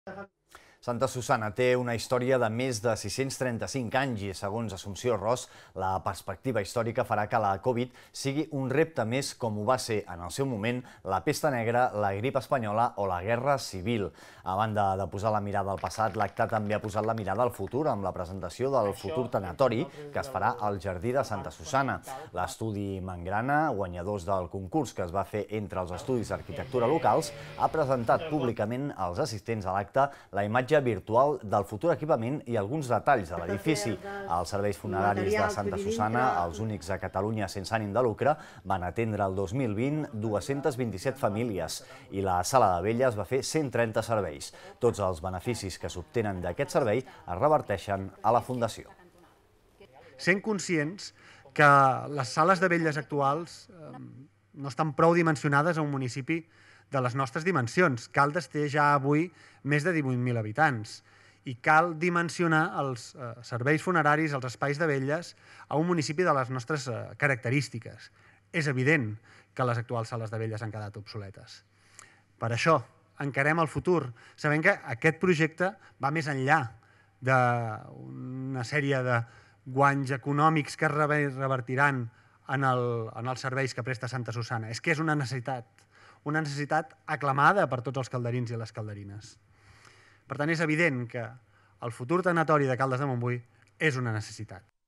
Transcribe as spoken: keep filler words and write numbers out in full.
Santa Susanna té una història de més de sis-cents trenta-cinc anys i, segons Assumpció Ros, la perspectiva històrica farà que la Covid sigui un repte més com ho va ser en el seu moment la pesta negra, la grip espanyola o la guerra civil. A banda de posar la mirada al passat, l'acte també ha posat la mirada al futur amb la presentació del futur tanatori que es farà al Jardí de Santa Susanna. L'estudi Mangrana, guanyadors del concurs que es va fer entre els estudis d'arquitectura locals, ha presentat públicament als assistents a l'acte la imatge virtual del futur equipament i alguns detalls de l'edifici. Els serveis funeraris de Santa Susanna, els únics a Catalunya sense ànim de lucre, van atendre el dos mil vint dues-centes vint-i-set famílies i la sala de velles va fer cent trenta serveis. Tots els beneficis que s'obtenen d'aquest servei es reverteixen a la Fundació. Sent conscients que les sales de velles actuals no estan prou dimensionades a un municipi de les nostres dimensions. Caldes té ja avui més de divuit mil habitants i cal dimensionar els eh, serveis funeraris, els espais de velles, a un municipi de les nostres eh, característiques. És evident que les actuals sales de velles han quedat obsoletes. Per això encarem el futur, sabent que aquest projecte va més enllà d'una sèrie de guanys econòmics que es revertiran en, el, en els serveis que presta Santa Susanna. És que és una necessitat. una necessitat aclamada per tots els calderins i les calderines. Per tant, és evident que el futur tanatori de Caldes de Montbui és una necessitat.